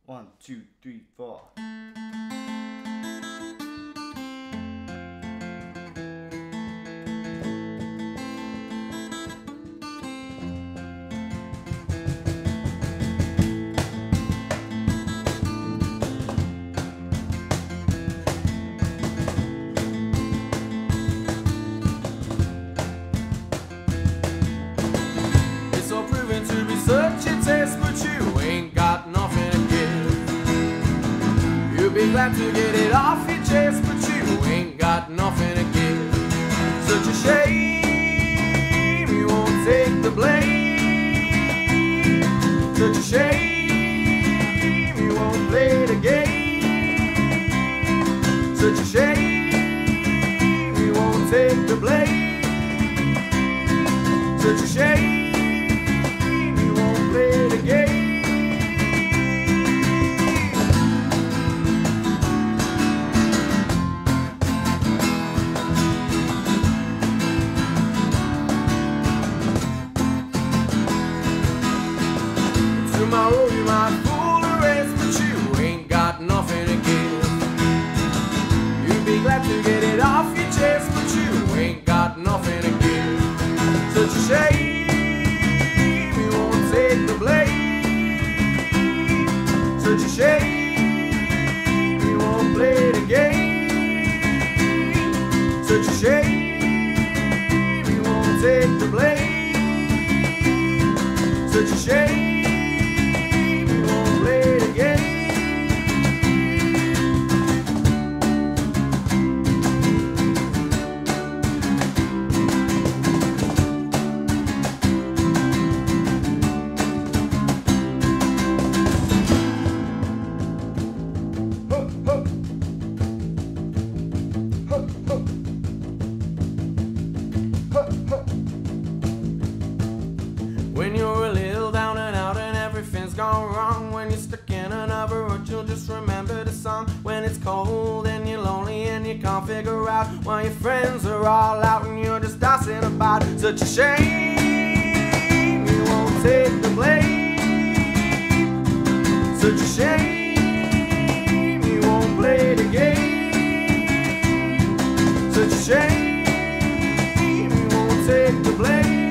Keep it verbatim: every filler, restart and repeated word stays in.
One, two, three, four. It's all proven to be such a test, but you ain't got nothing to give. You'll be glad to get it off your chest, but you ain't got nothing to give. Such a shame you won't take the blame. Such a shame you won't play the game. Such a shame you won't take the blame. Such a shame you won't play the game. Tomorrow you might fool the rest, but you ain't got nothing to give. You'd be glad to get it off your chest, but you ain't got nothing to give. Such a shame you won't take the blame. Such a shame you won't play the game. Such a shame you won't take the blame. Such a shame you won't play the game. When you're a little down and out and everything's gone wrong, when you're stuck in another rut, you'll just remember the song. When it's cold and you're lonely and you can't figure out why your friends are all out and you're just tossing about. Such a shame you won't take the blame. Such a shame you won't play the game. Such a shame you won't take the blame.